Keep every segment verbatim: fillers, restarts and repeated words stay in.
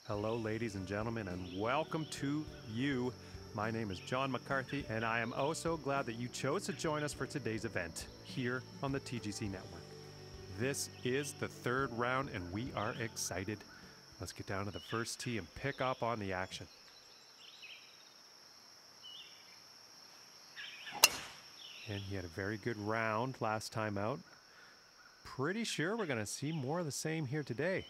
Hello, ladies and gentlemen, and welcome to you. My name is John McCarthy, and I am oh so glad that you chose to join us for today's event here on the T G C Network. This is the third round, and we are excited. Let's get down to the first tee and pick up on the action. And he had a very good round last time out. Pretty sure we're going to see more of the same here today.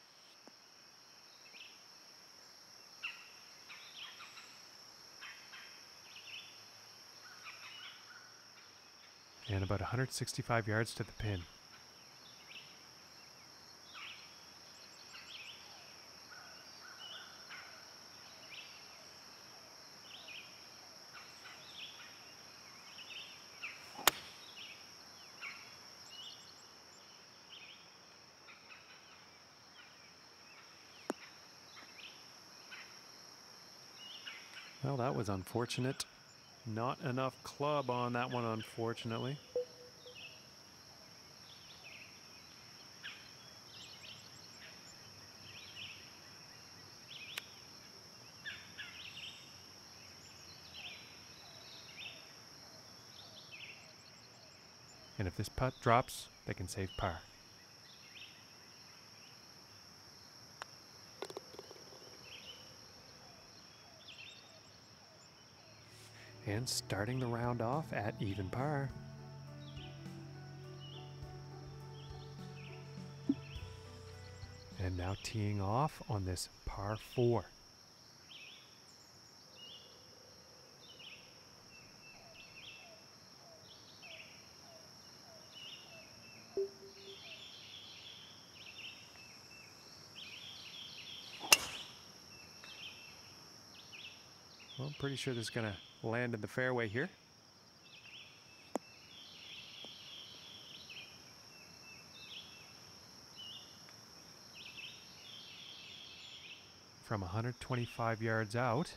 And about one hundred sixty-five yards to the pin. Well, that was unfortunate. Not enough club on that one, unfortunately. And if this putt drops, they can save par. And starting the round off at even par. And now teeing off on this par four. Well, I'm pretty sure this is going to land in the fairway here. From one hundred twenty-five yards out.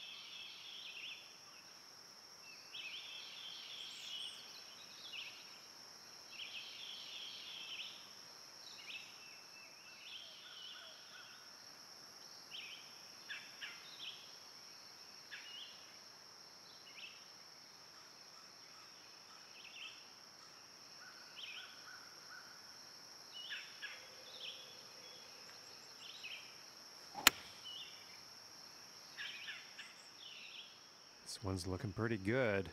This one's looking pretty good.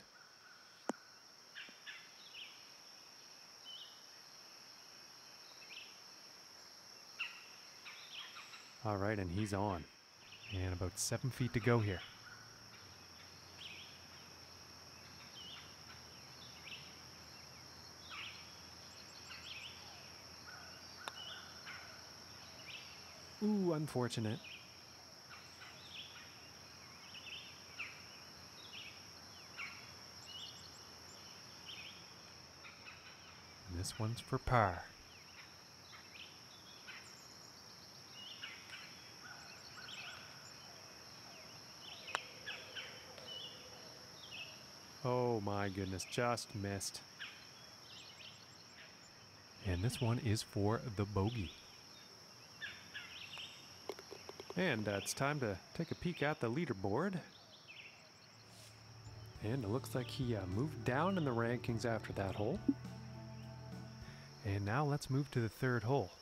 All right, and he's on. And about seven feet to go here. Ooh, unfortunate. And this one's for par. Oh my goodness, just missed. And this one is for the bogey. And uh, it's time to take a peek at the leaderboard. And it looks like he uh, moved down in the rankings after that hole. And now let's move to the third hole.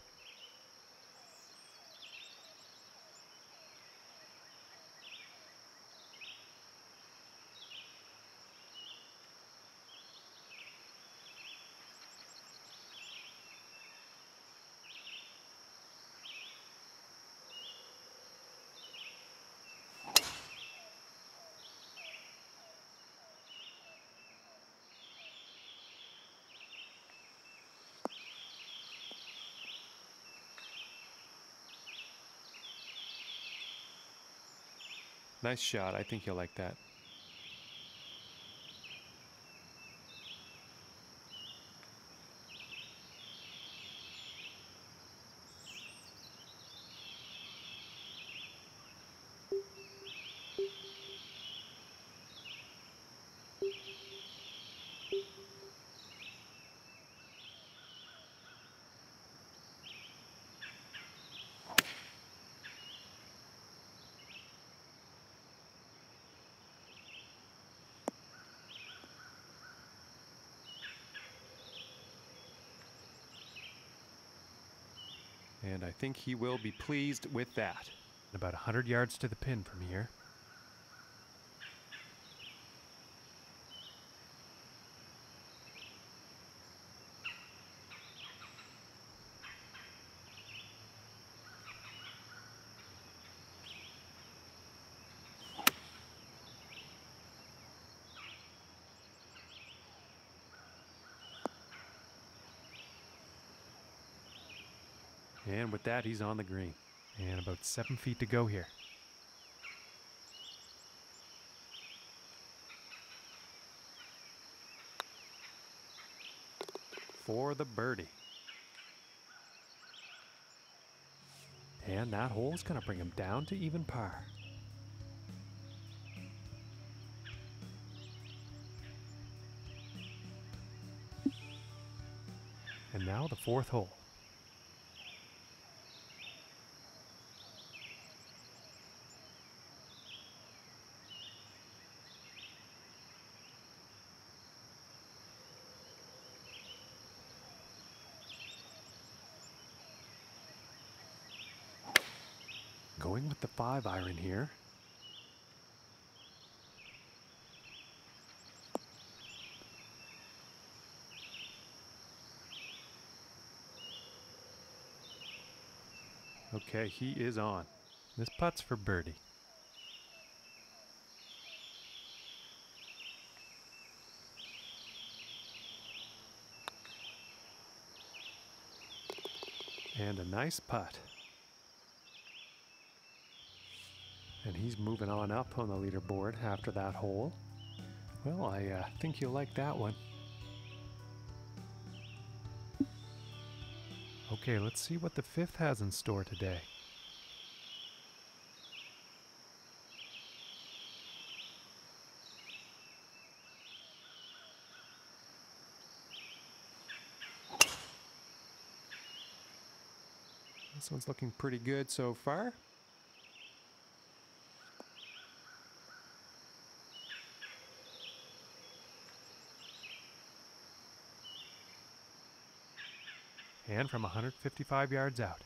Nice shot. I think you'll like that. And I think he will be pleased with that. About one hundred yards to the pin from here. And with that, he's on the green. And about seven feet to go here. For the birdie. And that hole's gonna bring him down to even par. And now the fourth hole. Going with the five iron here. Okay, he is on. This putt's for birdie. And a nice putt. And he's moving on up on the leaderboard after that hole. Well, I uh, think you'll like that one. Okay, let's see what the fifth has in store today. This one's looking pretty good so far. And from one hundred fifty-five yards out.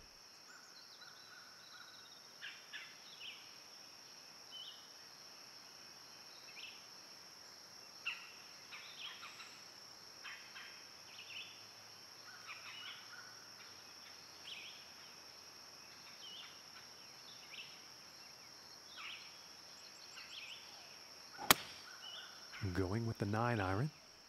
Going with the nine iron.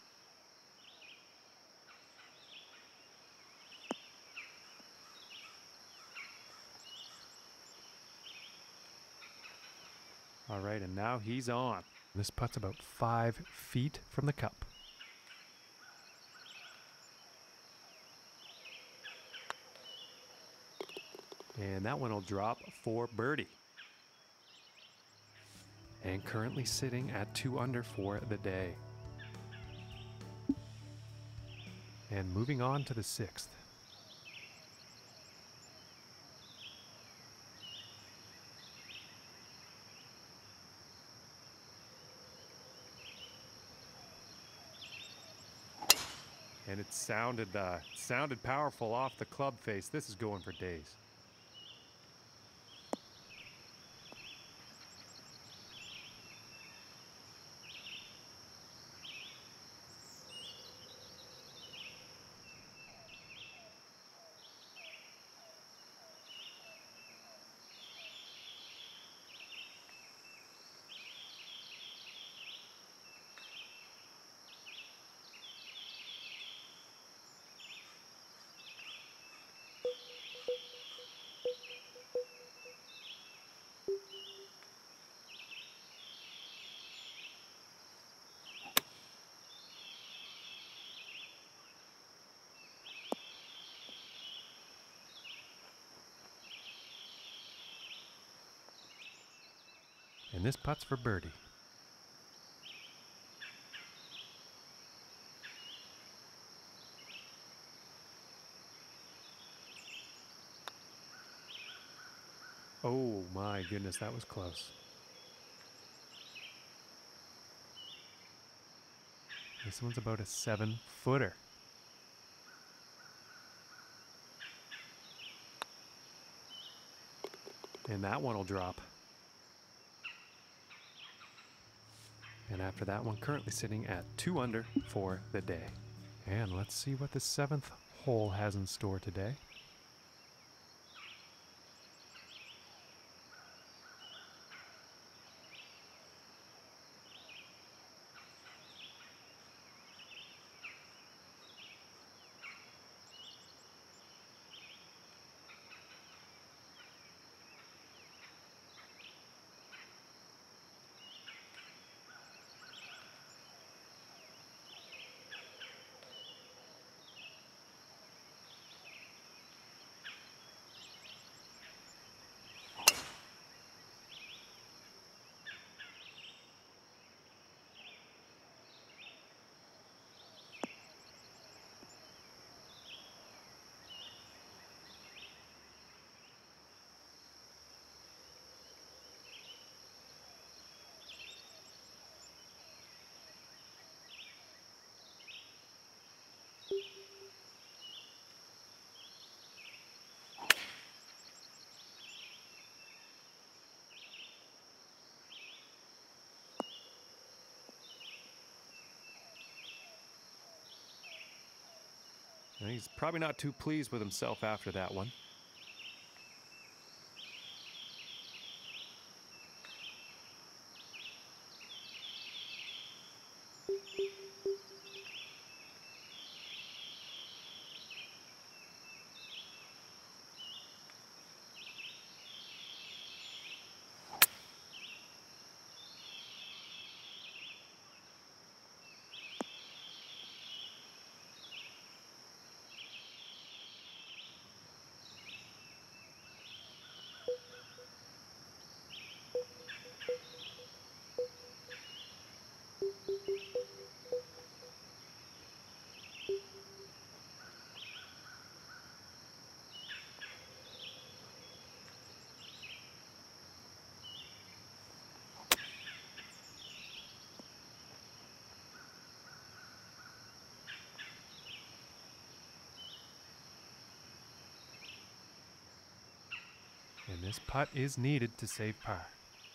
All right, and now he's on. This putt's about five feet from the cup. And that one will drop for birdie. And currently sitting at two under for the day. And moving on to the sixth. And it sounded uh, sounded powerful off the club face. This is going for days. And this putt's for birdie. Oh my goodness, that was close. This one's about a seven footer. And that one will drop. And after that one, currently sitting at two under for the day. And let's see what the seventh hole has in store today. And he's probably not too pleased with himself after that one. And this putt is needed to save par.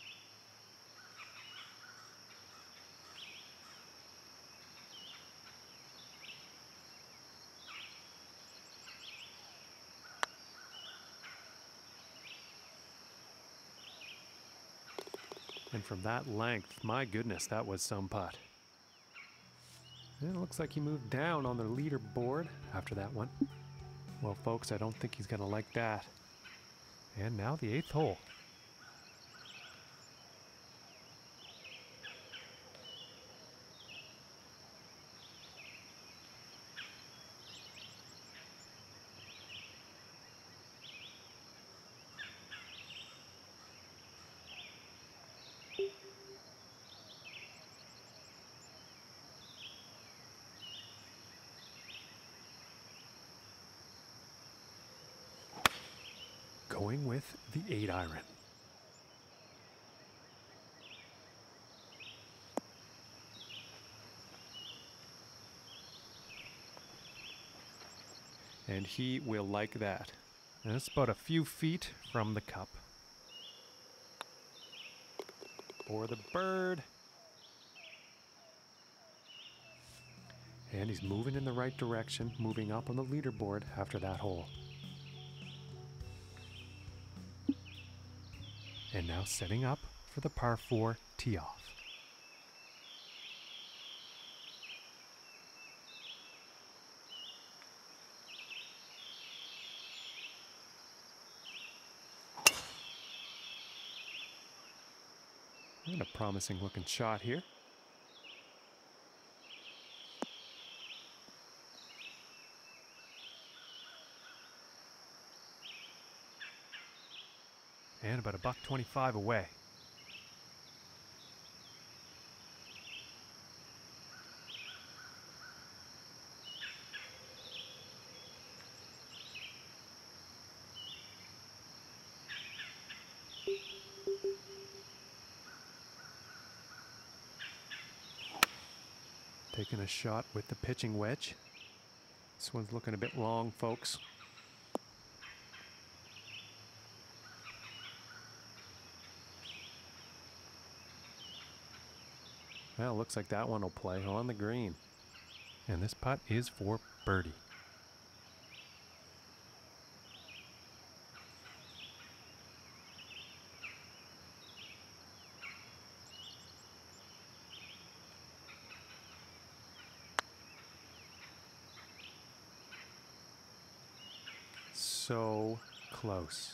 And from that length, my goodness, that was some putt. And it looks like he moved down on the leaderboard after that one. Well, folks, I don't think he's going to like that. And now the eighth hole. Going with the eight iron. And he will like that. And it's about a few feet from the cup. For the bird. And he's moving in the right direction, moving up on the leaderboard after that hole. And now setting up for the par four tee off. And a promising looking shot here. And about a buck twenty-five away. Taking a shot with the pitching wedge. This one's looking a bit long, folks. Well, looks like that one will play on the green. And this putt is for birdie. So close.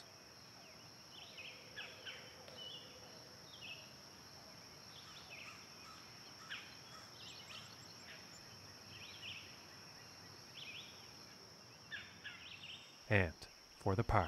And for the par.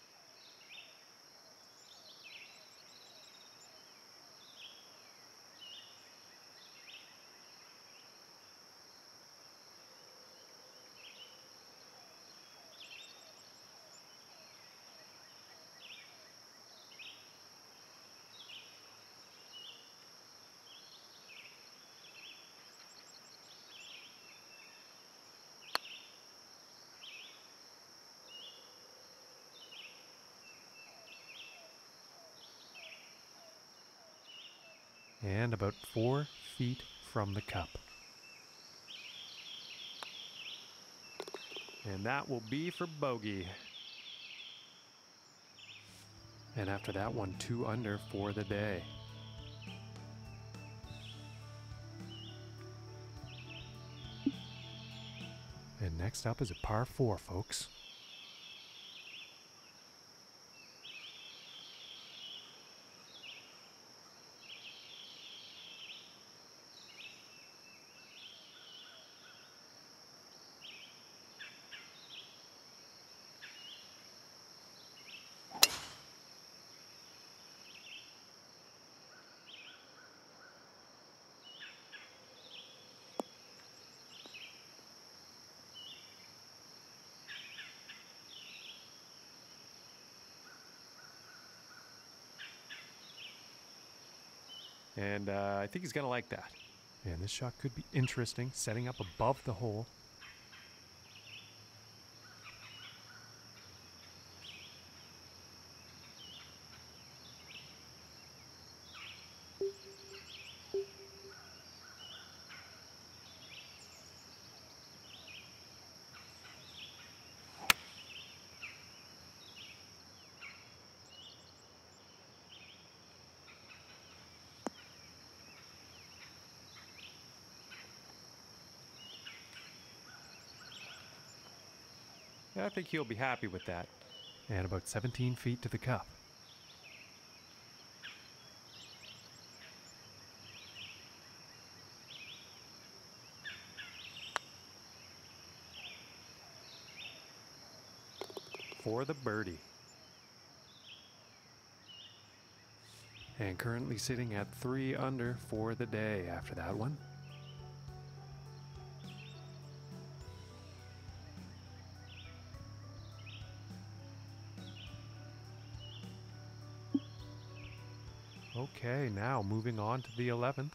And about four feet from the cup. And that will be for bogey. And after that one, two under for the day. And next up is a par four, folks. And uh, I think he's going to like that. And this shot could be interesting, setting up above the hole. I think he'll be happy with that. And about seventeen feet to the cup. For the birdie. And currently sitting at three under for the day after that one. Okay, now moving on to the eleventh.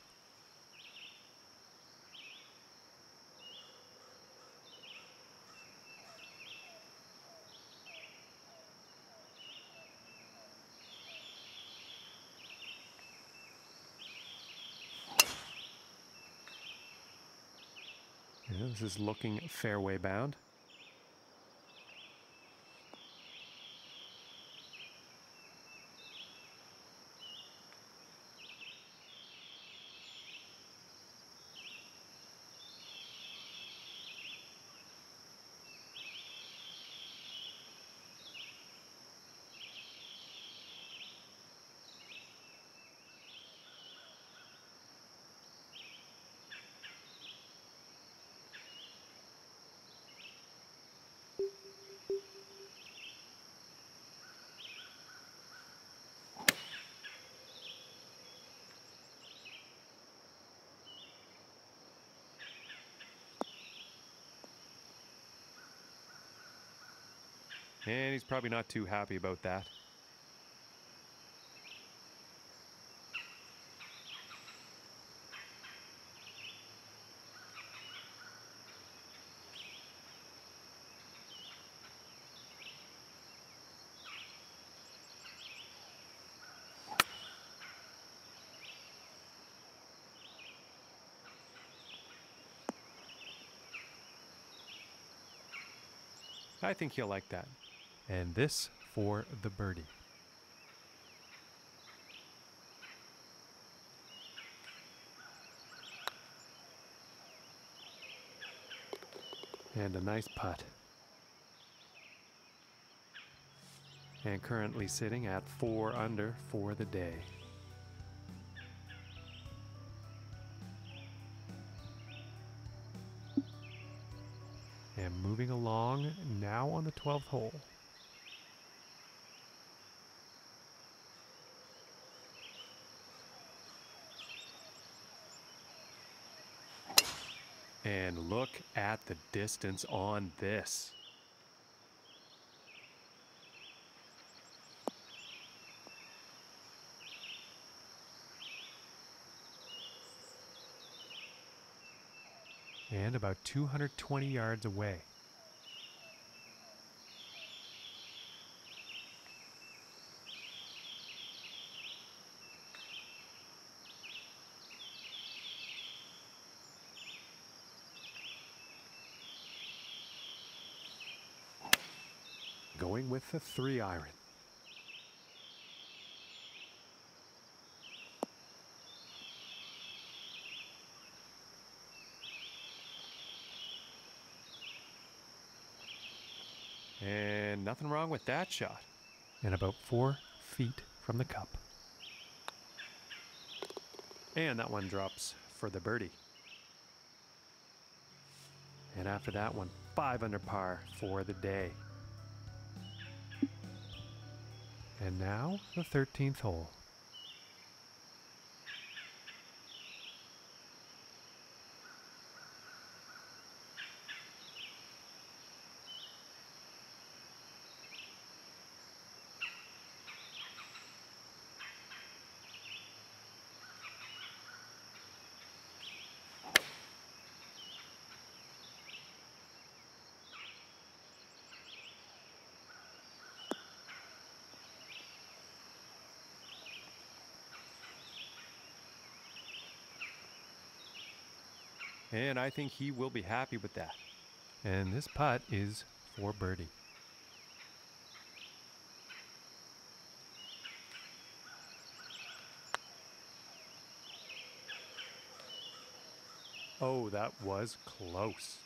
Yeah, this is looking fairway bound. And he's probably not too happy about that. I think he'll like that. And this for the birdie. And a nice putt. And currently sitting at four under for the day. And moving along now on the twelfth hole. And look at the distance on this. And about two hundred twenty yards away. Going with the three iron. And nothing wrong with that shot. And about four feet from the cup. And that one drops for the birdie. And after that one, five under par for the day. And now the thirteenth hole. And I think he will be happy with that. And this putt is for birdie. Oh, that was close.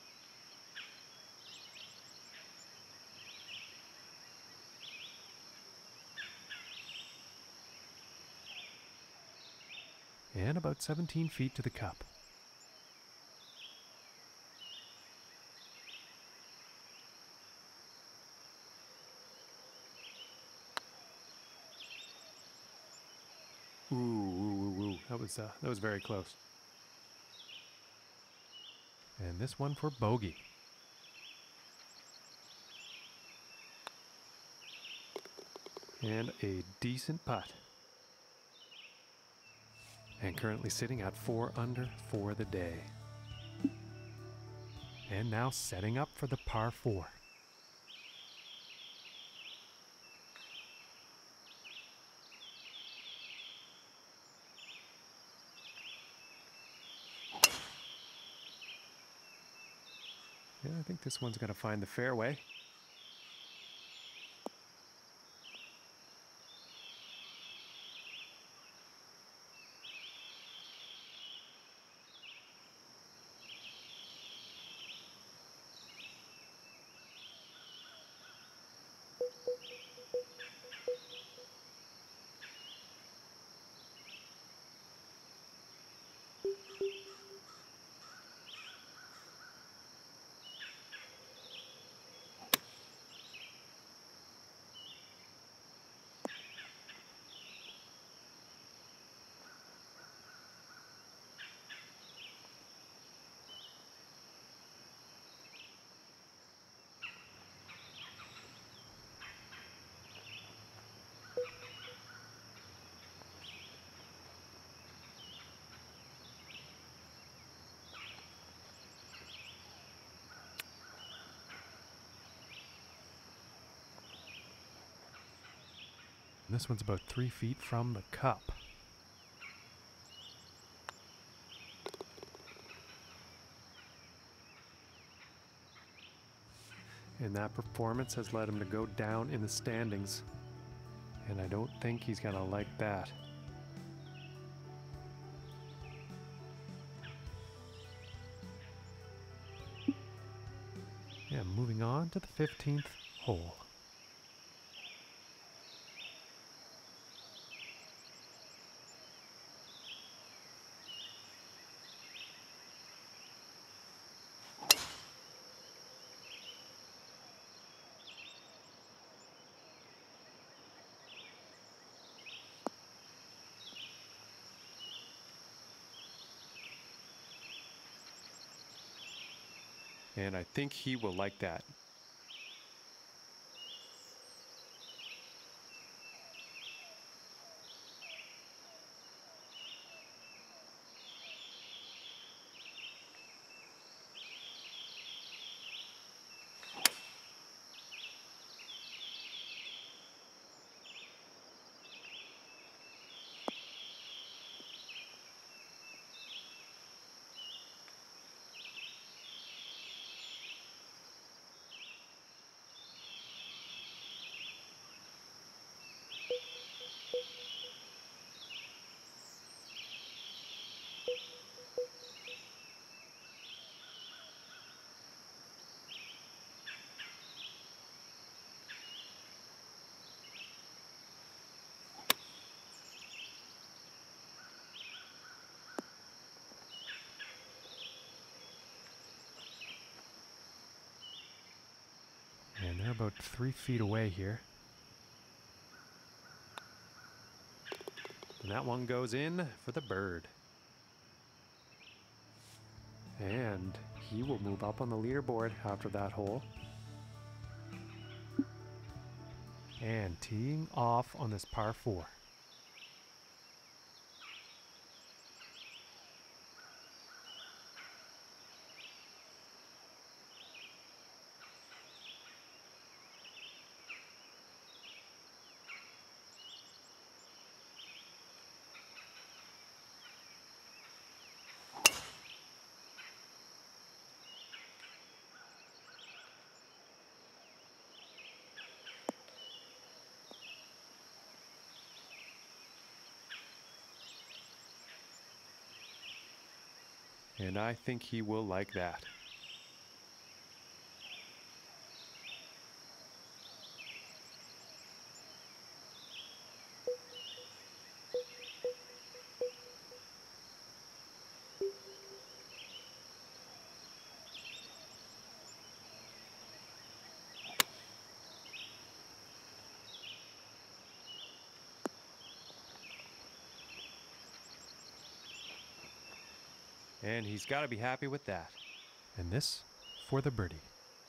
And about seventeen feet to the cup. Ooh, ooh, ooh, ooh. That was, uh, that was very close. And this one for bogey. And a decent putt. And currently sitting at four under for the day. And now setting up for the par four. Yeah, I think this one's going to find the fairway. And this one's about three feet from the cup. and that performance has led him to go down in the standings. And I don't think he's gonna like that. Yeah, moving on to the fifteenth hole. And I think he will like that. And they're about three feet away here. And that one goes in for the bird. And he will move up on the leaderboard after that hole. And teeing off on this par four. And I think he will like that. And he's got to be happy with that. And this for the birdie.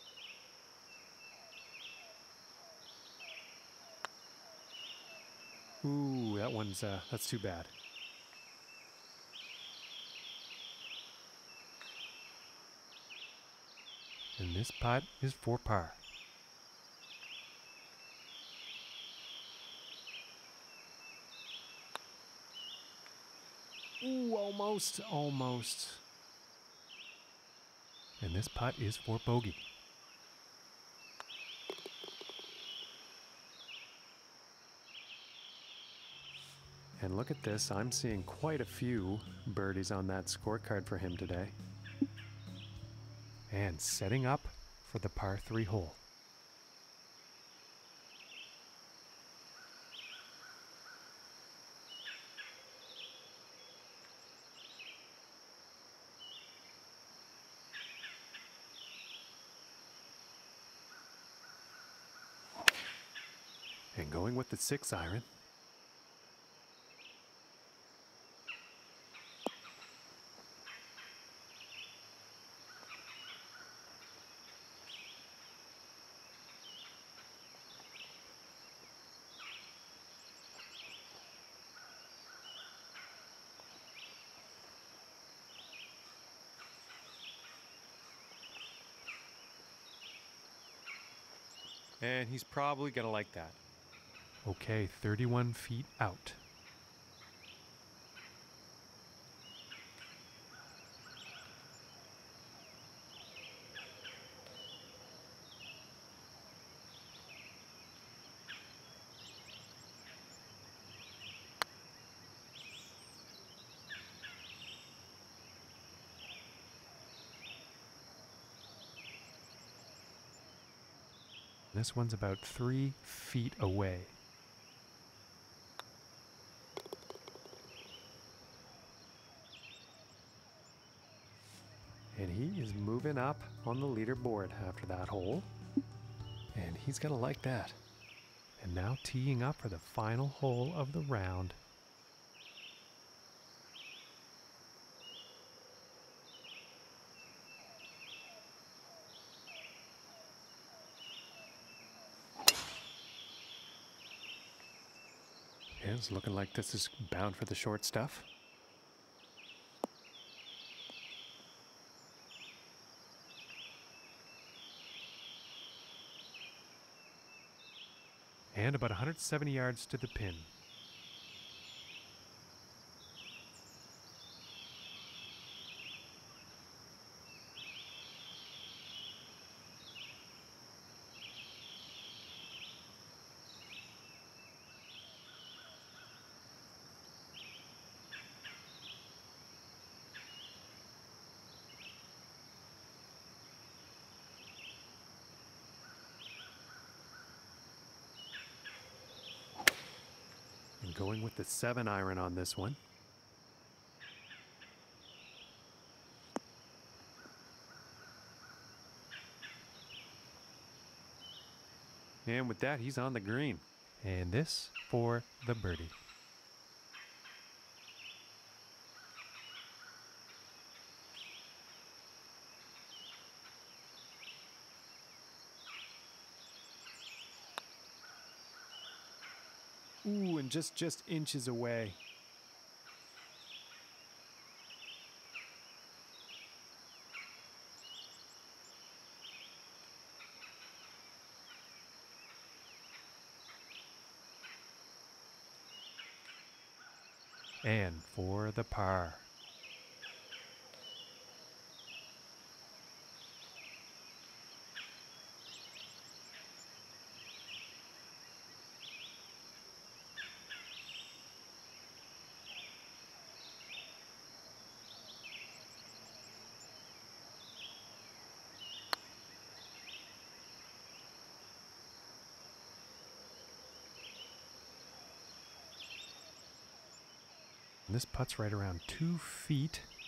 Ooh, that one's, uh, that's too bad. And this putt is for par. Ooh, almost, almost. And this putt is for bogey. And look at this, I'm seeing quite a few birdies on that scorecard for him today. And setting up for the par three hole. And going with the six iron. And he's probably gonna like that. Okay, thirty-one feet out. This one's about three feet away. And he is moving up on the leaderboard after that hole. And he's going to like that. And now teeing up for the final hole of the round. And it's looking like this is bound for the short stuff. And about one hundred seventy yards to the pin. And going with the seven iron on this one. And with that, he's on the green. And this for the birdie. Ooh, and just, just inches away. And for the par. And this putt's right around two feet